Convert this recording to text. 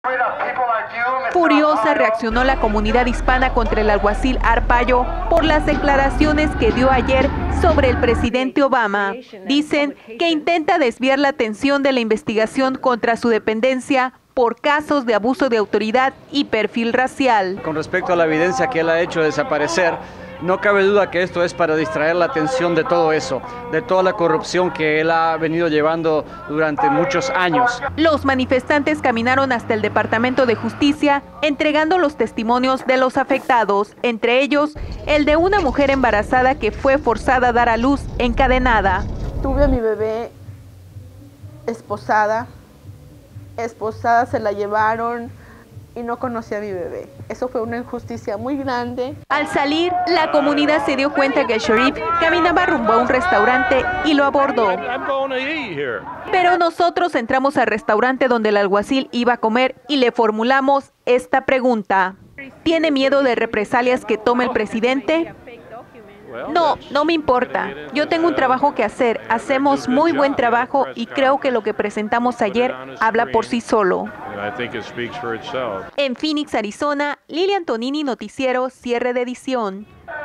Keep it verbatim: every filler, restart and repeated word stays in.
Furiosa reaccionó la comunidad hispana contra el alguacil Arpaio por las declaraciones que dio ayer sobre el presidente Obama. Dicen que intenta desviar la atención de la investigación contra su dependencia por casos de abuso de autoridad y perfil racial. Con respecto a la evidencia que él ha hecho desaparecer, no cabe duda que esto es para distraer la atención de todo eso, de toda la corrupción que él ha venido llevando durante muchos años. Los manifestantes caminaron hasta el Departamento de Justicia entregando los testimonios de los afectados, entre ellos el de una mujer embarazada que fue forzada a dar a luz encadenada. Tuve a mi bebé esposada, esposada se la llevaron y no conocí a mi bebé. Eso fue una injusticia muy grande. Al salir, la comunidad se dio cuenta que el sheriff caminaba rumbo a un restaurante y lo abordó. Pero nosotros entramos al restaurante donde el alguacil iba a comer y le formulamos esta pregunta. ¿Tiene miedo de represalias que tome el presidente? No, no me importa. Yo tengo un trabajo que hacer. Hacemos muy buen trabajo y creo que lo que presentamos ayer habla por sí solo. En Phoenix, Arizona, Lili Antonini, Noticiero, cierre de edición.